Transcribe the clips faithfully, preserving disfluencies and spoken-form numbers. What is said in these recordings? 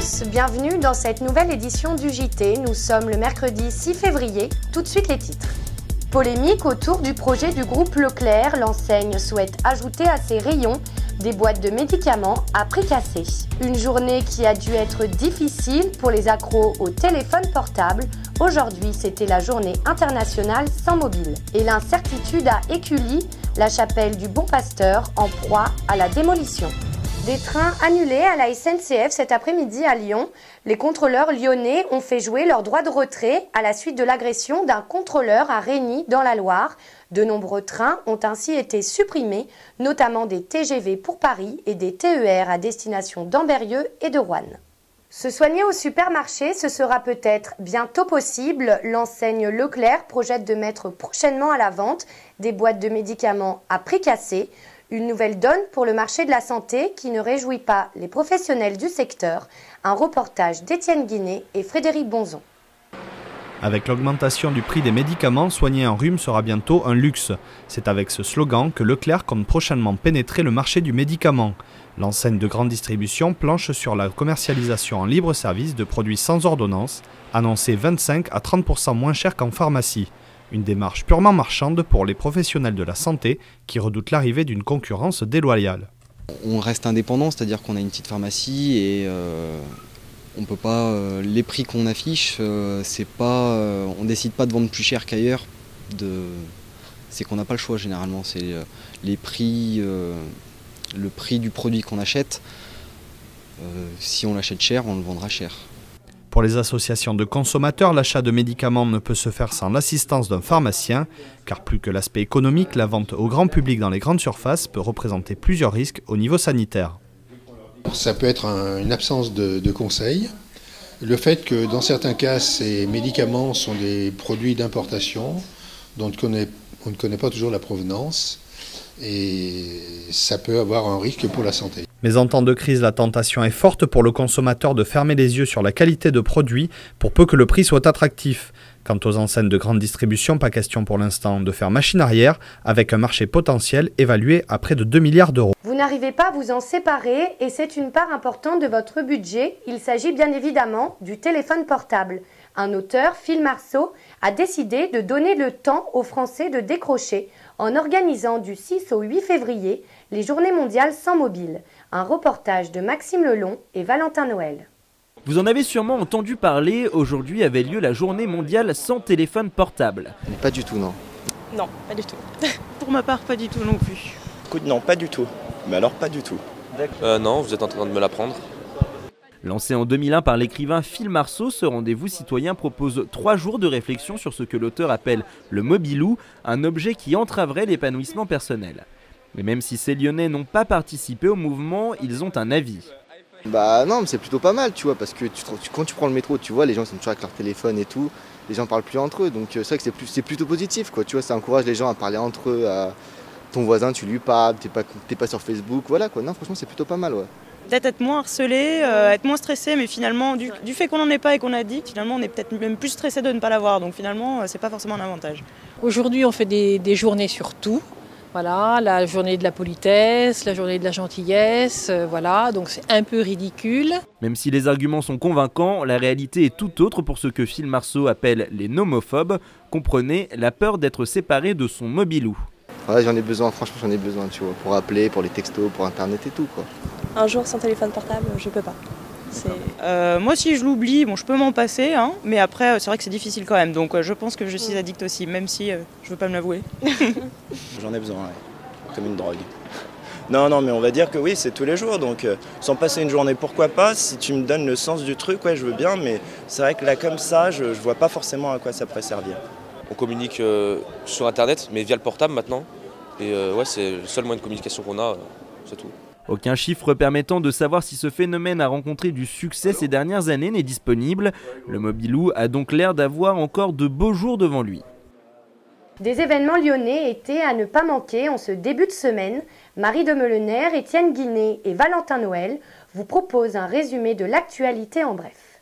tous, bienvenue dans cette nouvelle édition du J T. Nous sommes le mercredi six février, tout de suite les titres. Polémique autour du projet du groupe Leclerc, l'enseigne souhaite ajouter à ses rayons des boîtes de médicaments à prix cassé. Une journée qui a dû être difficile pour les accros au téléphone portable. Aujourd'hui, c'était la journée internationale sans mobile. Et l'incertitude à Écully, la chapelle du Bon Pasteur, en proie à la démolition. Des trains annulés à la S N C F cet après-midi à Lyon. Les contrôleurs lyonnais ont fait jouer leur droit de retrait à la suite de l'agression d'un contrôleur à Régny dans la Loire. De nombreux trains ont ainsi été supprimés, notamment des T G V pour Paris et des T E R à destination d'Ambérieux et de Roanne. Se soigner au supermarché, ce sera peut-être bientôt possible. L'enseigne Leclerc projette de mettre prochainement à la vente des boîtes de médicaments à prix cassé. Une nouvelle donne pour le marché de la santé qui ne réjouit pas les professionnels du secteur. Un reportage d'Étienne Guinet et Frédéric Bonzon. Avec l'augmentation du prix des médicaments, soigner un rhume sera bientôt un luxe. C'est avec ce slogan que Leclerc compte prochainement pénétrer le marché du médicament. L'enseigne de grande distribution planche sur la commercialisation en libre service de produits sans ordonnance, annoncés vingt-cinq à trente pour cent moins chers qu'en pharmacie. Une démarche purement marchande pour les professionnels de la santé qui redoutent l'arrivée d'une concurrence déloyale. On reste indépendant, c'est-à-dire qu'on a une petite pharmacie et euh, on peut pas, euh, les prix qu'on affiche, euh, c'est pas, euh, on décide pas de vendre plus cher qu'ailleurs. C'est qu'on n'a pas le choix généralement. C'est euh, les prix, euh, le prix du produit qu'on achète. Euh, si on l'achète cher, on le vendra cher. Pour les associations de consommateurs, l'achat de médicaments ne peut se faire sans l'assistance d'un pharmacien, car plus que l'aspect économique, la vente au grand public dans les grandes surfaces peut représenter plusieurs risques au niveau sanitaire. Ça peut être un, une absence de, de conseils, le fait que dans certains cas, ces médicaments sont des produits d'importation dont on ne connaît, on ne connaît pas toujours la provenance, et ça peut avoir un risque pour la santé. Mais en temps de crise, la tentation est forte pour le consommateur de fermer les yeux sur la qualité de produit pour peu que le prix soit attractif. Quant aux enseignes de grande distribution, pas question pour l'instant de faire machine arrière avec un marché potentiel évalué à près de deux milliards d'euros. Vous n'arrivez pas à vous en séparer et c'est une part importante de votre budget. Il s'agit bien évidemment du téléphone portable. Un auteur, Phil Marceau, a décidé de donner le temps aux Français de décrocher en organisant du six au huit février les Journées mondiales sans mobile. Un reportage de Maxime Lelon et Valentin Noël. Vous en avez sûrement entendu parler, aujourd'hui avait lieu la Journée mondiale sans téléphone portable. Pas du tout, non. Non, pas du tout. Pour ma part, pas du tout non plus. Écoute, non, pas du tout. Mais alors, pas du tout. Euh, non, vous êtes en train de me l'apprendre. Lancé en deux mille un par l'écrivain Phil Marceau, ce rendez-vous citoyen propose trois jours de réflexion sur ce que l'auteur appelle le mobilou, un objet qui entraverait l'épanouissement personnel. Mais même si ces Lyonnais n'ont pas participé au mouvement, ils ont un avis. Bah non, mais c'est plutôt pas mal, tu vois, parce que tu, tu, quand tu prends le métro, tu vois, les gens sont toujours avec leur téléphone et tout, les gens parlent plus entre eux, donc c'est vrai que c'est plus, c'est plutôt positif, quoi, tu vois, ça encourage les gens à parler entre eux, à ton voisin, tu lui parles, t'es pas, t'es pas sur Facebook, voilà quoi, non, franchement, c'est plutôt pas mal, ouais. Peut-être être moins harcelé, euh, être moins stressé, mais finalement, du, du fait qu'on n'en ait pas et qu'on a dit, finalement, on est peut-être même plus stressé de ne pas l'avoir, donc finalement, c'est pas forcément un avantage. Aujourd'hui, on fait des, des journées sur tout. Voilà, la journée de la politesse, la journée de la gentillesse, euh, voilà, donc c'est un peu ridicule. Même si les arguments sont convaincants, la réalité est tout autre pour ce que Phil Marceau appelle les nomophobes. Comprenez la peur d'être séparé de son mobilou. Ouais, j'en ai besoin, franchement j'en ai besoin, tu vois, pour appeler, pour les textos, pour internet et tout, quoi. Un jour sans téléphone portable, je peux pas. Euh, moi si je l'oublie, bon je peux m'en passer, hein, mais après c'est vrai que c'est difficile quand même, donc euh, je pense que je suis addict aussi, même si euh, je veux pas me l'avouer. J'en ai besoin, ouais. Comme une drogue. Non, non, mais on va dire que oui, c'est tous les jours, donc euh, sans passer une journée, pourquoi pas, si tu me donnes le sens du truc, ouais, je veux bien, mais c'est vrai que là comme ça, je, je vois pas forcément à quoi ça pourrait servir. On communique euh, sur internet, mais via le portable maintenant, et euh, ouais, c'est le seul moyen de communication qu'on a, euh, c'est tout. Aucun chiffre permettant de savoir si ce phénomène a rencontré du succès ces dernières années n'est disponible. Le mobilou a donc l'air d'avoir encore de beaux jours devant lui. Des événements lyonnais étaient à ne pas manquer en ce début de semaine. Marie de Meulener, Étienne Guinet et Valentin Noël vous proposent un résumé de l'actualité en bref.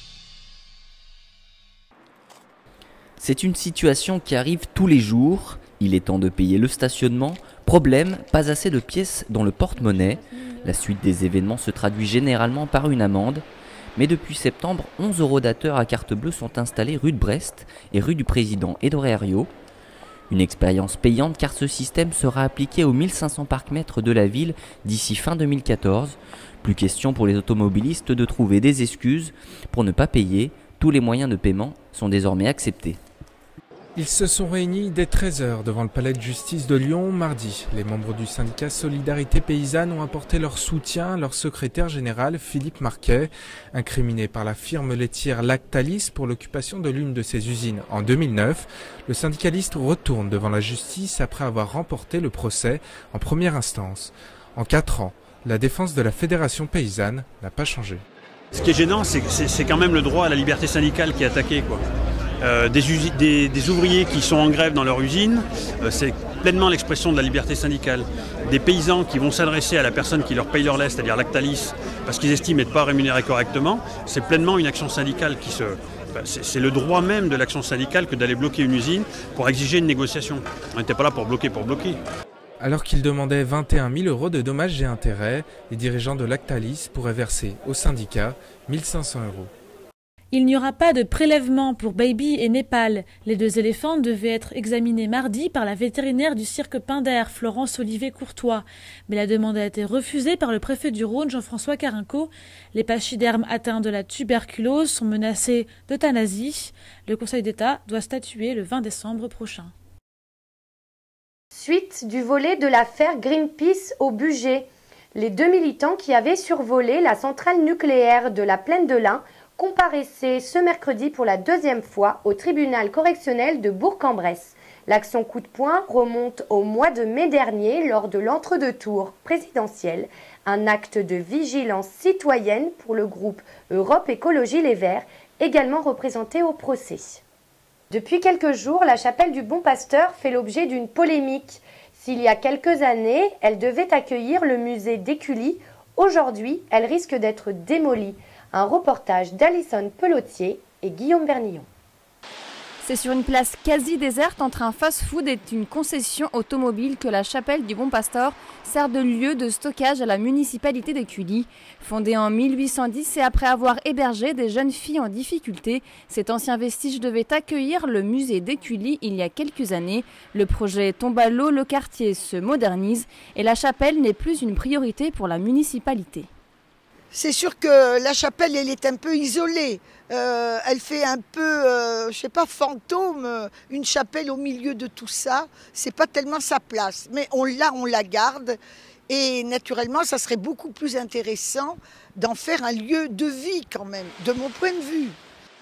C'est une situation qui arrive tous les jours Il est temps de payer le stationnement. Problème, pas assez de pièces dans le porte-monnaie. La suite des événements se traduit généralement par une amende. Mais depuis septembre, onze eurodateurs à carte bleue sont installés rue de Brest et rue du Président Édouard Herriot. Une expérience payante car ce système sera appliqué aux mille cinq cents parcs-mètres de la ville d'ici fin deux mille quatorze. Plus question pour les automobilistes de trouver des excuses pour ne pas payer. Tous les moyens de paiement sont désormais acceptés. Ils se sont réunis dès treize heures devant le palais de justice de Lyon mardi. Les membres du syndicat Solidarité Paysanne ont apporté leur soutien à leur secrétaire général Philippe Marquet, incriminé par la firme laitière Lactalis pour l'occupation de l'une de ses usines en deux mille neuf. Le syndicaliste retourne devant la justice après avoir remporté le procès en première instance. En quatre ans, la défense de la Fédération Paysanne n'a pas changé. Ce qui est gênant, c'est, c'est, c'est quand même le droit à la liberté syndicale qui est attaqué, quoi. Euh, des, usi- des, des ouvriers qui sont en grève dans leur usine, euh, c'est pleinement l'expression de la liberté syndicale. Des paysans qui vont s'adresser à la personne qui leur paye leur lait, c'est-à-dire Lactalis, parce qu'ils estiment n'être pas rémunérés correctement, c'est pleinement une action syndicale qui se... Enfin, c'est, c'est le droit même de l'action syndicale que d'aller bloquer une usine pour exiger une négociation. On n'était pas là pour bloquer pour bloquer. Alors qu'ils demandaient vingt et un mille euros de dommages et intérêts, les dirigeants de Lactalis pourraient verser au syndicat mille cinq cents euros. Il n'y aura pas de prélèvement pour Baby et Népal. Les deux éléphants devaient être examinés mardi par la vétérinaire du cirque Pinder, Florence Olivier-Courtois. Mais la demande a été refusée par le préfet du Rhône, Jean-François Carinco. Les pachydermes atteints de la tuberculose sont menacés d'euthanasie. Le Conseil d'État doit statuer le vingt décembre prochain. Suite du volet de l'affaire Greenpeace au Bugey. Les deux militants qui avaient survolé la centrale nucléaire de la Plaine de l'Ain comparaissaient ce mercredi pour la deuxième fois au tribunal correctionnel de Bourg-en-Bresse. L'action coup de poing remonte au mois de mai dernier lors de l'entre-deux-tours présidentiel, un acte de vigilance citoyenne pour le groupe Europe Écologie Les Verts, également représenté au procès. Depuis quelques jours, la chapelle du Bon Pasteur fait l'objet d'une polémique. S'il y a quelques années, elle devait accueillir le musée d'Écully, aujourd'hui, elle risque d'être démolie. Un reportage d'Alison Pelotier et Guillaume Bernillon. C'est sur une place quasi déserte entre un fast-food et une concession automobile que la chapelle du Bon Pasteur sert de lieu de stockage à la municipalité d'Écully. Fondée en mille huit cent dix et après avoir hébergé des jeunes filles en difficulté, cet ancien vestige devait accueillir le musée d'Écully il y a quelques années. Le projet tombe à l'eau, le quartier se modernise et la chapelle n'est plus une priorité pour la municipalité. C'est sûr que la chapelle, elle est un peu isolée. Euh, elle fait un peu, euh, je sais pas, fantôme. Une chapelle au milieu de tout ça, c'est pas tellement sa place. Mais on l'a, on la garde. Et naturellement, ça serait beaucoup plus intéressant d'en faire un lieu de vie quand même, de mon point de vue.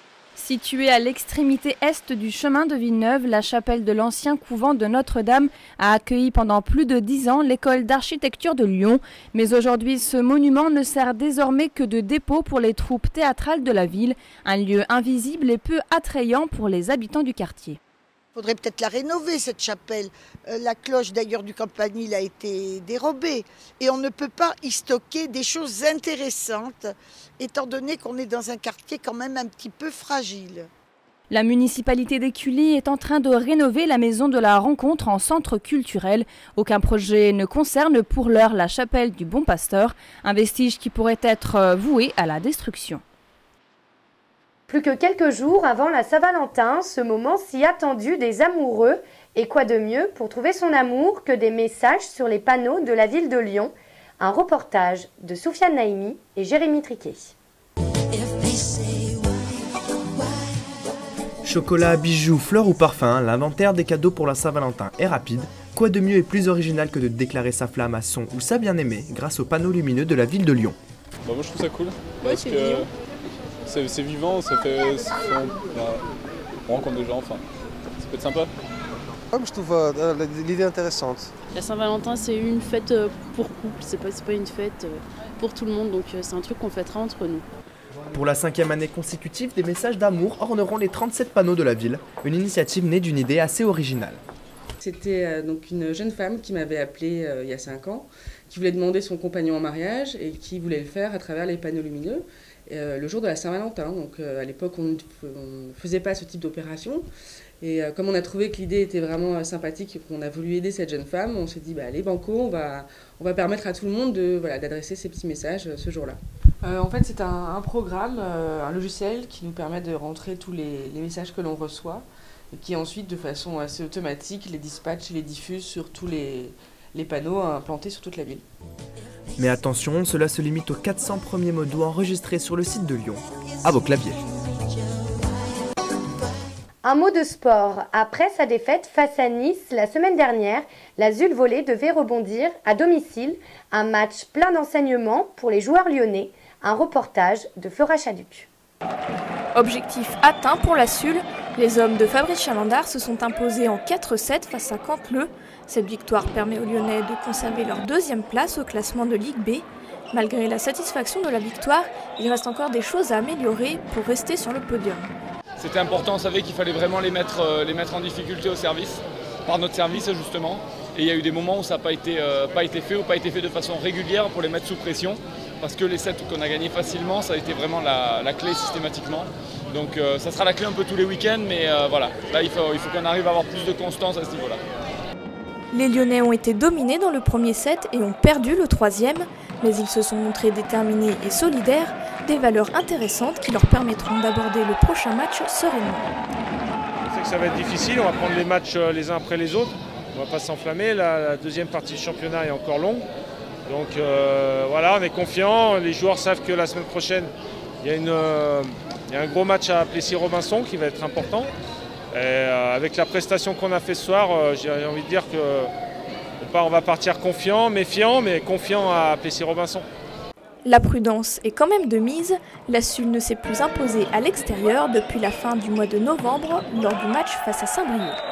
Située à l'extrémité est du chemin de Villeneuve, la chapelle de l'ancien couvent de Notre-Dame a accueilli pendant plus de dix ans l'école d'architecture de Lyon. Mais aujourd'hui, ce monument ne sert désormais que de dépôt pour les troupes théâtrales de la ville, un lieu invisible et peu attrayant pour les habitants du quartier. Il faudrait peut-être la rénover, cette chapelle. Euh, la cloche d'ailleurs du campanile a été dérobée. Et on ne peut pas y stocker des choses intéressantes, étant donné qu'on est dans un quartier quand même un petit peu fragile. La municipalité d'Écully est en train de rénover la maison de la rencontre en centre culturel. Aucun projet ne concerne pour l'heure la chapelle du Bon Pasteur, un vestige qui pourrait être voué à la destruction. Plus que quelques jours avant la Saint-Valentin, ce moment si attendu des amoureux. Et quoi de mieux pour trouver son amour que des messages sur les panneaux de la ville de Lyon. Un reportage de Soufiane Naïmi et Jérémy Triquet. Chocolat, bijoux, fleurs ou parfums, l'inventaire des cadeaux pour la Saint-Valentin est rapide. Quoi de mieux et plus original que de déclarer sa flamme à son ou sa bien-aimée grâce aux panneaux lumineux de la ville de Lyon. Bah moi je trouve ça cool, ouais, parce c'est que mignon. C'est, c'est vivant, ça fait, ça fait on, bah, on rencontre des gens, enfin, ça peut être sympa. Ouais, je trouve euh, l'idée intéressante. La Saint-Valentin, c'est une fête pour couple, c'est pas, c'est pas une fête pour tout le monde, donc c'est un truc qu'on fêtera entre nous. Pour la cinquième année consécutive, des messages d'amour orneront les trente-sept panneaux de la ville, une initiative née d'une idée assez originale. C'était euh, donc une jeune femme qui m'avait appelée euh, il y a cinq ans, qui voulait demander son compagnon en mariage et qui voulait le faire à travers les panneaux lumineux. Euh, le jour de la Saint-Valentin. Donc euh, à l'époque, on ne faisait pas ce type d'opération. Et euh, comme on a trouvé que l'idée était vraiment euh, sympathique et qu'on a voulu aider cette jeune femme, on s'est dit, bah, allez, banco, on va, on va permettre à tout le monde de, voilà, d'adresser ces petits messages euh, ce jour-là. Euh, en fait, c'est un, un programme, euh, un logiciel qui nous permet de rentrer tous les, les messages que l'on reçoit et qui ensuite, de façon assez automatique, les dispatche et les diffuse sur tous les, les panneaux implantés sur toute la ville. Mais attention, cela se limite aux quatre cents premiers mots doux enregistrés sur le site de Lyon. À vos claviers. Un mot de sport. Après sa défaite face à Nice la semaine dernière, la Zul Volley devait rebondir à domicile. Un match plein d'enseignements pour les joueurs lyonnais. Un reportage de Flora Chaduc. Objectif atteint pour la Sul. Les hommes de Fabrice Chalandard se sont imposés en quatre sept face à Canteleu. Cette victoire permet aux Lyonnais de conserver leur deuxième place au classement de Ligue B. Malgré la satisfaction de la victoire, il reste encore des choses à améliorer pour rester sur le podium. C'était important, on savait qu'il fallait vraiment les mettre, les mettre en difficulté au service, par notre service justement. Et il y a eu des moments où ça n'a pas été, euh, pas été fait ou pas été fait de façon régulière pour les mettre sous pression. Parce que les sets qu'on a gagnés facilement, ça a été vraiment la, la clé systématiquement. Donc euh, ça sera la clé un peu tous les week-ends, mais euh, voilà, là il faut, il faut qu'on arrive à avoir plus de constance à ce niveau-là. Les Lyonnais ont été dominés dans le premier set et ont perdu le troisième, mais ils se sont montrés déterminés et solidaires, des valeurs intéressantes qui leur permettront d'aborder le prochain match sereinement. Je sais que ça va être difficile, on va prendre les matchs les uns après les autres, on ne va pas s'enflammer, la, la deuxième partie du championnat est encore longue. Donc euh, voilà, on est confiants, les joueurs savent que la semaine prochaine, il y a, une, euh, il y a un gros match à Plessis-Robinson qui va être important. Et euh, avec la prestation qu'on a fait ce soir, euh, j'ai envie de dire qu'on on va partir confiant, méfiant, mais confiant à Plessis-Robinson. La prudence est quand même de mise. La S U L ne s'est plus imposée à l'extérieur depuis la fin du mois de novembre lors du match face à Saint-Brieuc.